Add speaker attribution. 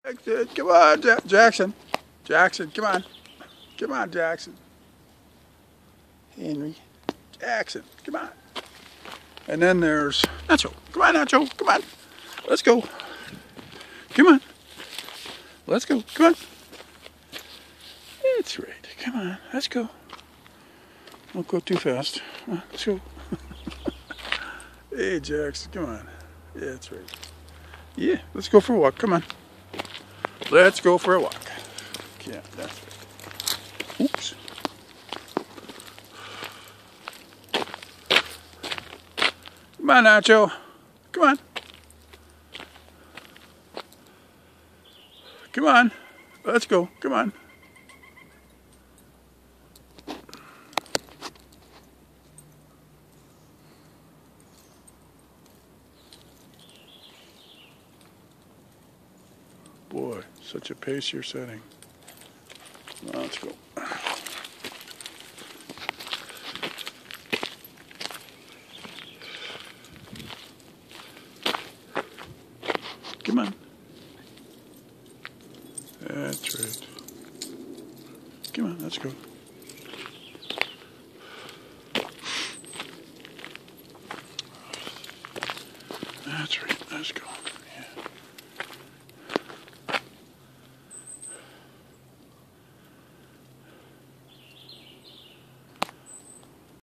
Speaker 1: Come on, Jackson. Jackson, come on. Come on, Jackson. Henry. Jackson, come on. And then there's Nacho. Come on, Nacho. Come on. Let's go. Come on. Let's go. Come on. That's right. Come on. Let's go. Don't go too fast. Let's go. Hey, Jackson. Come on. Yeah, that's right. Yeah, let's go for a walk. Come on. Let's go for a walk. Yeah, that's right. Oops. Come on, Nacho. Come on. Come on. Let's go. Come on. Boy, such a pace you're setting. Well, let's go. Come on. That's right. Come on, let's go. That's right, let's go.